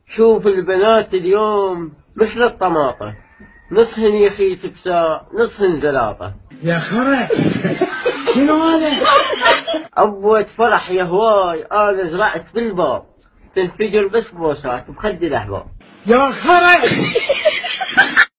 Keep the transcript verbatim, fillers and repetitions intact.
شوف البنات اليوم مثل الطماطة، نصهن يخيت بساع نصهن زلاطة. يا خرا شنو هذا؟ أبوة فرح يا هواي، أنا زرعت بالباب تنفجر بس بوسات بخد الأحباب. يا خرا